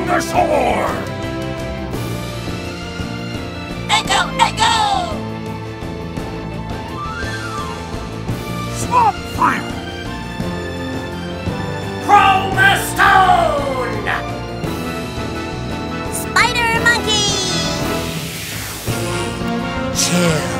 the sword! Echo! Echo! Swamp fire! Chroma stone! Spider monkey! Chill.